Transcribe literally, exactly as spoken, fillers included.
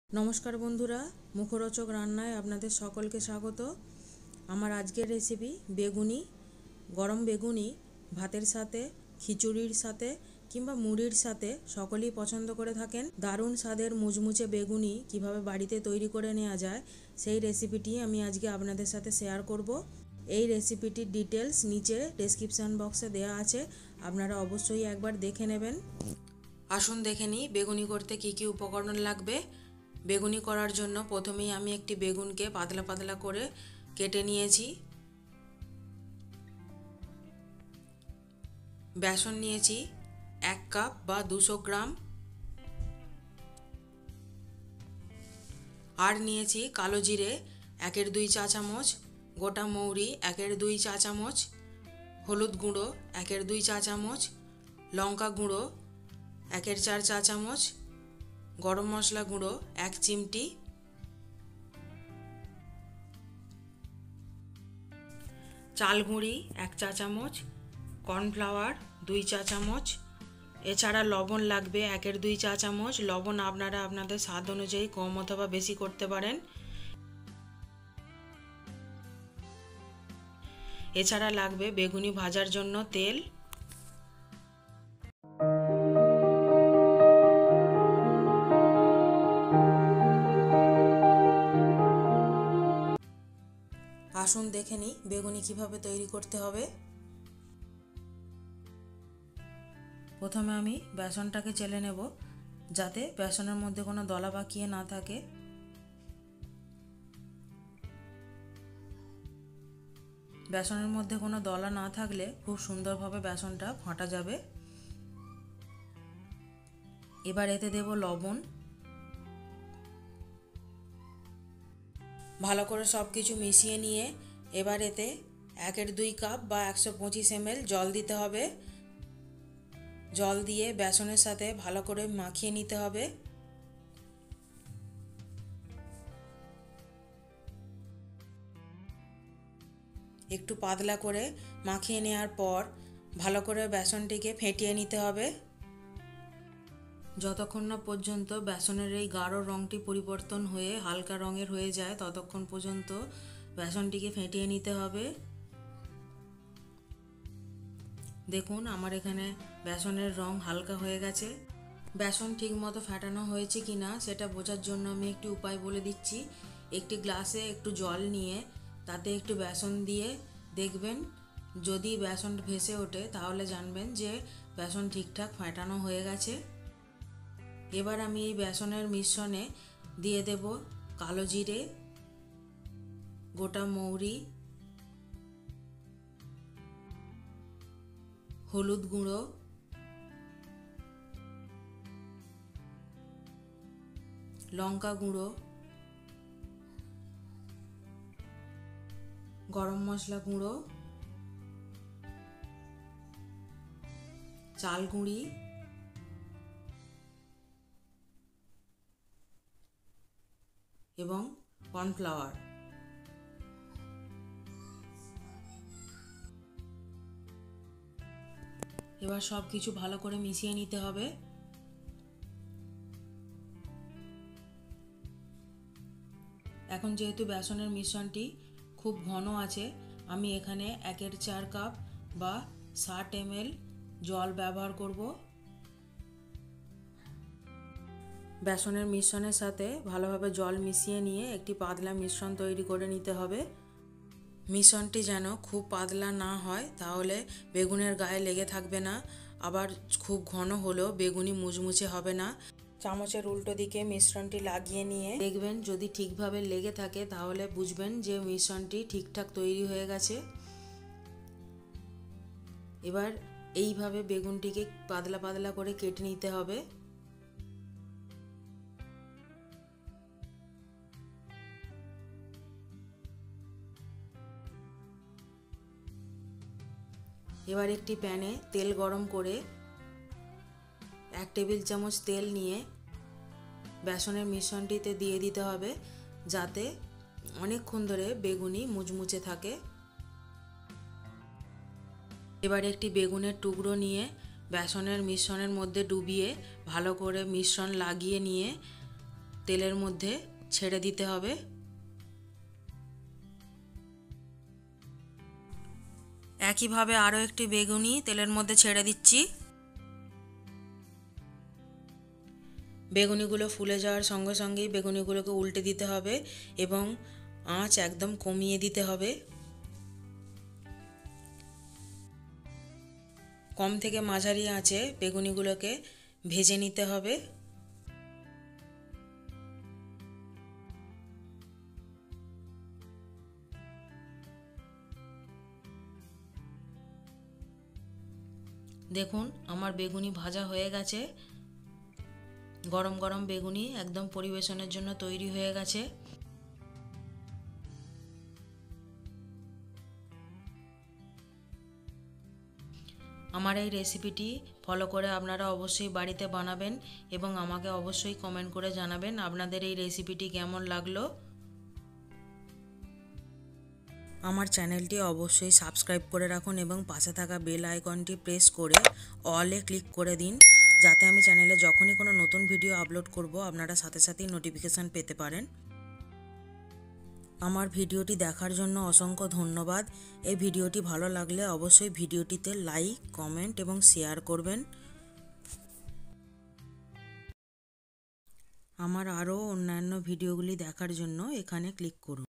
নমস্কার বন্ধুরা, মুখরোচক রান্নায় আপনাদের সকলকে স্বাগত। আমার আজকের রেসিপি বেগুনি। গরম বেগুনি ভাতের সাথে, খিচুড়ির সাথে কিংবা মুড়ির সাথে সকলেই পছন্দ করে থাকেন। দারুণ স্বাদের মুচমুচে বেগুনি কিভাবে বাড়িতে তৈরি করে নেওয়া যায় সেই রেসিপিটি আমি আজকে আপনাদের সাথে শেয়ার করব। এই রেসিপিটির ডিটেলস নিচে ডেসক্রিপশান বক্সে দেওয়া আছে, আপনারা অবশ্যই একবার দেখে নেবেন। আসুন দেখে নিই বেগুনি করতে কী কী উপকরণ লাগবে। বেগুনি করার জন্য প্রথমেই আমি একটি বেগুনকে পাতলা পাতলা করে কেটে নিয়েছি। বেসন নিয়েছি এক কাপ বা দুশো গ্রাম, আর নিয়েছি কালো জিরে একের দুই চা চামচ, গোটা মৌরি একের দুই চা চামচ, হলুদ গুঁড়ো একের দুই চা চামচ, লঙ্কা গুঁড়ো একের চার চা চামচ, গরম মশলা গুঁড়ো এক চিমটি, চাল গুঁড়ি এক চা চামচ, কর্নফ্লাওয়ার দুই চা চামচ, এছাড়া লবণ লাগবে একের দুই চা চামচ। লবণ আপনারা আপনাদের স্বাদ অনুযায়ী কম অথবা বেশি করতে পারেন। এছাড়া লাগবে বেগুনি ভাজার জন্য তেল। আসুন দেখে নিই বেগুনি কিভাবে তৈরি করতে হবে। প্রথমে আমি বেসনটাকে চেলে নেব, যাতে বেসনের মধ্যে কোনো দলা পাকিয়ে না থাকে। বেসনের মধ্যে কোনো দলা না থাকলে খুব সুন্দরভাবে বেসনটা ফাটা যাবে। এবার এতে দেব লবণ। ভালো করে সব কিছু মিশিয়ে নিয়ে এবার এতে একের দুই কাপ বা একশো পঁচিশ এমএল জল দিতে হবে। জল দিয়ে বেসনের সাথে ভালো করে মাখিয়ে নিতে হবে। একটু পাতলা করে মাখিয়ে নেওয়ার পর ভালো করে বেসনটিকে ফেটিয়ে নিতে হবে। যতক্ষণ না পর্যন্ত বেসনের এই গাঢ় রঙটি পরিবর্তন হয়ে হালকা রঙের হয়ে যায় ততক্ষণ পর্যন্ত বেসনটিকে ফেটিয়ে নিতে হবে। দেখুন আমার এখানে বেসনের রং হালকা হয়ে গেছে। বেসন ঠিকমতো ফেটানো হয়েছে কিনা সেটা বোঝার জন্য আমি একটি উপায় বলে দিচ্ছি। একটি গ্লাসে একটু জল নিয়ে তাতে একটু বেসন দিয়ে দেখবেন, যদি বেসন ভেসে ওঠে তাহলে জানবেন যে বেসন ঠিকঠাক ফেটানো হয়ে গেছে। এবার আমি এই বেসনের মিশ্রণে দিয়ে দেব কালো জিরে, গোটা মৌরি, হলুদ গুঁড়ো, লঙ্কা গুঁড়ো, গরম মশলা গুঁড়ো, চাল গুঁড়ি এবং কর্নফ্লাওয়ার। এবার সব কিছু ভালো করে মিশিয়ে নিতে হবে। এখন যেহেতু বেসনের মিশ্রণটি খুব ঘন আছে, আমি এখানে একের চার কাপ বা ষাট এমএল জল ব্যবহার করব। বেসনের মিশ্রণের সাথে ভালোভাবে জল মিশিয়ে নিয়ে একটি পাতলা মিশ্রণ তৈরি করে নিতে হবে। মিশ্রণটি যেন খুব পাতলা না হয়, তাহলে বেগুনের গায়ে লেগে থাকবে না, আবার খুব ঘন হলেও বেগুনি মুচমুচে হবে না। চামচের উল্টো দিকে মিশ্রণটি লাগিয়ে নিয়ে দেখবেন যদি ঠিকভাবে লেগে থাকে তাহলে বুঝবেন যে মিশ্রণটি ঠিকঠাক তৈরি হয়ে গেছে। এবার এইভাবে বেগুনটিকে পাতলা পাতলা করে কেটে নিতে হবে। এবার একটি প্যানে তেল গরম করে এক টেবিল চামচ তেল নিয়ে বেসনের মিশ্রণটিতে দিয়ে দিতে হবে, যাতে অনেকক্ষণ ধরে বেগুনি মুচমুচে থাকে। এবার একটি বেগুনের টুকরো নিয়ে বেসনের মিশ্রণের মধ্যে ডুবিয়ে ভালো করে মিশ্রণ লাগিয়ে নিয়ে তেলের মধ্যে ছেড়ে দিতে হবে। একইভাবে আরও একটি বেগুনি তেলের মধ্যে ছেড়ে দিচ্ছি। বেগুনিগুলো ফুলে যাওয়ার সঙ্গে সঙ্গেই বেগুনিগুলোকে উল্টে দিতে হবে এবং আঁচ একদম কমিয়ে দিতে হবে। কম থেকে মাঝারি আঁচে বেগুনিগুলোকে ভেজে নিতে হবে। দেখুন আমার বেগুনি ভাজা হয়ে গেছে। গরম গরম বেগুনি একদম পরিবেশনের জন্য তৈরি হয়ে গেছে। আমার এই রেসিপিটি ফলো করে আপনারা অবশ্যই বাড়িতে বানাবেন এবং আমাকে অবশ্যই কমেন্ট করে জানাবেন আপনাদের এই রেসিপিটি কেমন লাগলো। আমার চ্যানেলটি অবশ্যই সাবস্ক্রাইব করে রাখুন এবং পাশে থাকা বেল আইকনটি প্রেস করে অলে ক্লিক করে দিন, যাতে আমি চ্যানেলে যখনই কোনো নতুন ভিডিও আপলোড করব আপনারা সাথে সাথেই নোটিফিকেশান পেতে পারেন। আমার ভিডিওটি দেখার জন্য অসংখ্য ধন্যবাদ। এই ভিডিওটি ভালো লাগলে অবশ্যই ভিডিওটিতে লাইক, কমেন্ট এবং শেয়ার করবেন। আমার আরও অন্যান্য ভিডিওগুলি দেখার জন্য এখানে ক্লিক করুন।